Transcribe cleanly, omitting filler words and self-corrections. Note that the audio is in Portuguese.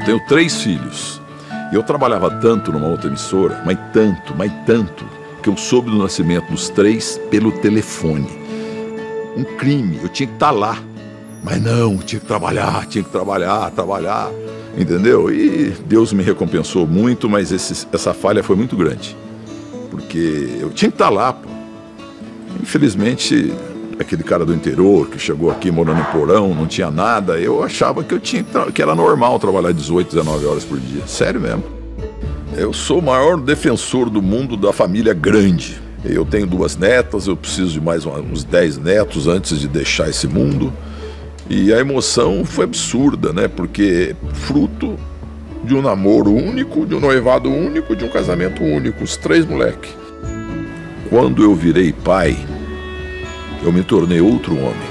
tenho 3 filhos. E eu trabalhava tanto numa outra emissora, mas tanto, que eu soube do nascimento dos 3 pelo telefone. Um crime, eu tinha que estar lá. Mas não, tinha que trabalhar, entendeu? E Deus me recompensou muito, mas essa falha foi muito grande. Porque eu tinha que estar lá, pô. Infelizmente, aquele cara do interior que chegou aqui morando em porão, não tinha nada, eu achava que era normal trabalhar 18, 19 horas por dia. Sério mesmo. Eu sou o maior defensor do mundo da família grande. Eu tenho 2 netas, eu preciso de mais uns 10 netos antes de deixar esse mundo. E a emoção foi absurda, né? Porque fruto de um namoro único, de um noivado único, de um casamento único, os 3 moleques. Quando eu virei pai, eu me tornei outro homem.